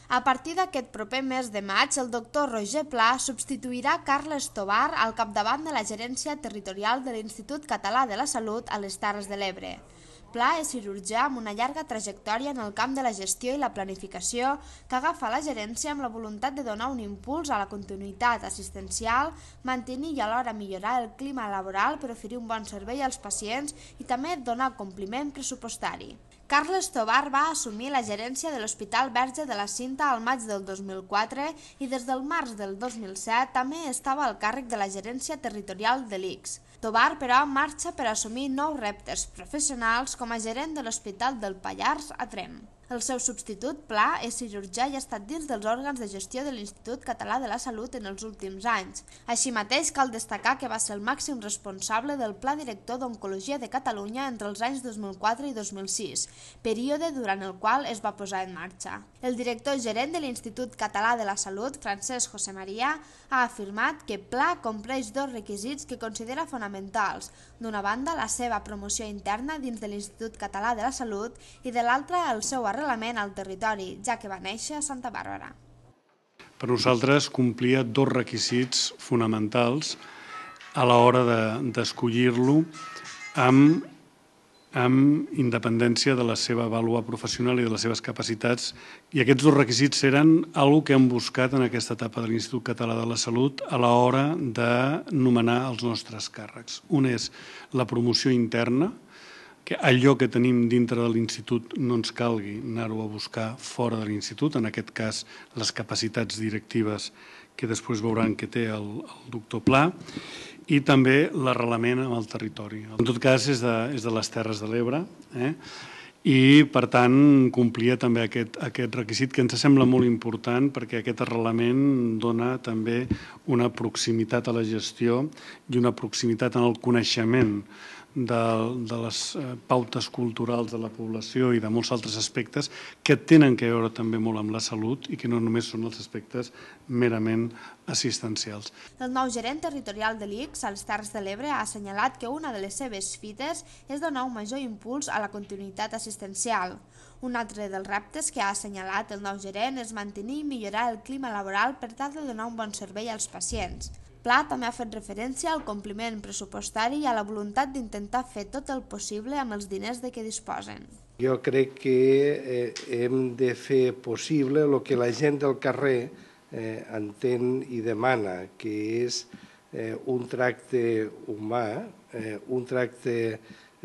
A partir d'aquest proper mes de maig, el doctor Roger Pla substituirà Carles Tovar al capdavant de la Gerència Territorial de l'Institut Català de la Salut a les Terres de l'Ebre. Pla és cirurgià amb una llarga trajectòria en el camp de la gestió i la planificació que agafa la gerència amb la voluntat de donar un impuls a la continuïtat assistencial, mantenir i alhora millorar el clima laboral per oferir un bon servei als pacients i també donar compliment pressupostari. Carles Tovar va assumir la gerència de l'Hospital Verge de la Cinta al maig del 2004 i des del març del 2007 també estava al càrrec de la gerència territorial de l'ICS. Tovar, però, marxa per assumir nous reptes professionals com a gerent de l'Hospital del Pallars a Tremp. El seu substitut, Pla, és cirurgià i ha estat dins dels òrgans de gestió de l'Institut Català de la Salut en els últims anys. Així mateix, cal destacar que va ser el màxim responsable del Pla Director d'Oncologia de Catalunya entre els anys 2004 i 2006, període durant el qual es va posar en marxa. El director gerent de l'Institut Català de la Salut, Francesc José María, ha afirmat que Pla compleix dos requisits que considera fonamentals. D'una banda, la seva promoció interna dins de l'Institut Català de la Salut i de l'altra, el seu arrelament al territori, ja que va néixer a Santa Bàrbara. Per nosaltres complia dos requisits fonamentals a l'hora d'escollir-lo amb independència de la seva vàlua professional i de les seves capacitats. I aquests dos requisits eren una que hem buscat en aquesta etapa de l'Institut Català de la Salut a l'hora de nomenar els nostres càrrecs. Un és la promoció interna, que allò que tenim dintre de l'institut no ens calgui anar-ho a buscar fora de l'institut, en aquest cas les capacitats directives que després veuran que té el doctor Pla, i també l'arrelament amb el territori. En tot cas, és de les Terres de l'Ebre, i per tant complia també aquest requisit que ens sembla molt important perquè aquest arrelament dona també una proximitat a la gestió i una proximitat en el coneixement de les pautes culturals de la població i de molts altres aspectes que tenen a veure també molt amb la salut i que no només són els aspectes merament assistencials. El nou gerent territorial de l'ICS a les Terres de l'Ebre ha assenyalat que una de les seves fites és donar un major impuls a la continuïtat assistencial. Un altre dels reptes que ha assenyalat el nou gerent és mantenir i millorar el clima laboral per tal de donar un bon servei als pacients. Pla també ha fet referència al compliment pressupostari i a la voluntat d'intentar fer tot el possible amb els diners de què disposen. Jo crec que hem de fer possible el que la gent del carrer entén i demana, que és un tracte humà, un tracte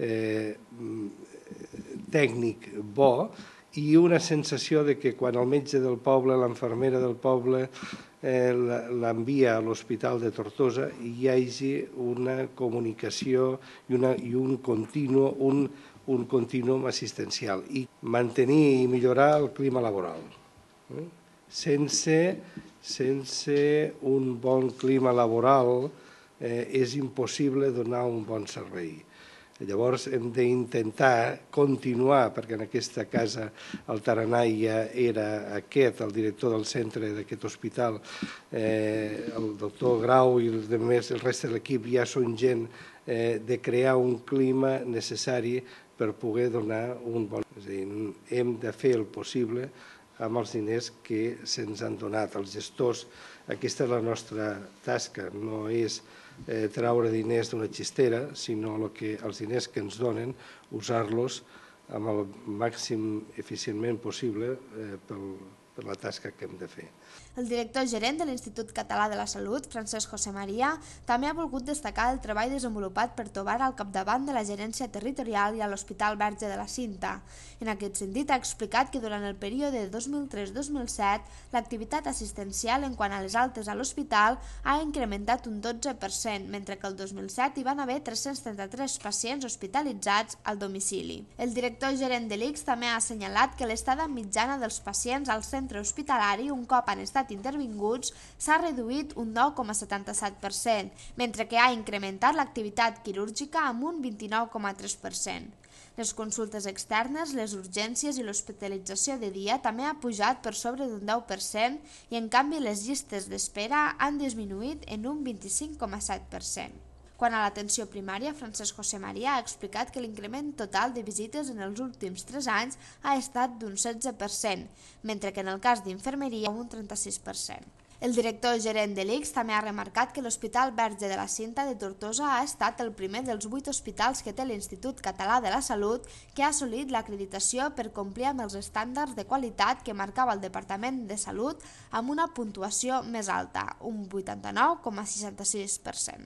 tècnic bo i una sensació de que quan el metge del poble, l'infermera del poble, l'envia a l'Hospital de Tortosa hi hagi una comunicació i un continuum assistencial i mantenir i millorar el clima laboral. Sense un bon clima laboral és impossible donar un bon servei. Llavors hem d'intentar continuar, perquè en aquesta casa el tarannà ja era aquest, el director del centre d'aquest hospital, el doctor Grau i el reste de l'equip ja són gent de crear un clima necessari per poder donar un bon... És a dir, hem de fer el possible amb els diners que se'ns han donat. Els gestors, aquesta és la nostra tasca, no és treure diners d'una xistera, sinó els diners que ens donen, usar-los amb el màxim eficientment possible per la tasca que hem de fer. El director gerent de l'Institut Català de la Salut, Francesc José María, també ha volgut destacar el treball desenvolupat per Tovar al capdavant de la gerència territorial i a l'Hospital Verge de la Cinta. En aquest sentit, ha explicat que durant el període 2003-2007 l'activitat assistencial en quant a les altes a l'hospital ha incrementat un 12%, mentre que el 2007 hi van haver 333 pacients hospitalitzats al domicili. El director gerent de l'ICS també ha assenyalat que l'estada mitjana dels pacients al centre hospitalari, un cop han estat intervinguts, s'ha reduït un 9,77%, mentre que ha incrementat l'activitat quirúrgica amb un 29,3%. Les consultes externes, les urgències i l'hospitalització de dia també ha pujat per sobre d'un 10% i, en canvi, les llistes d'espera han disminuït en un 25,7%. Quant a l'atenció primària, Francesc José María ha explicat que l'increment total de visites en els últims 3 anys ha estat d'un 16%, mentre que en el cas d'infermeria un 36%. El director gerent de l'ICS també ha remarcat que l'Hospital Verge de la Cinta de Tortosa ha estat el primer dels 8 hospitals que té l'Institut Català de la Salut que ha assolit l'acreditació per complir amb els estàndards de qualitat que marcava el Departament de Salut amb una puntuació més alta, un 89,66%.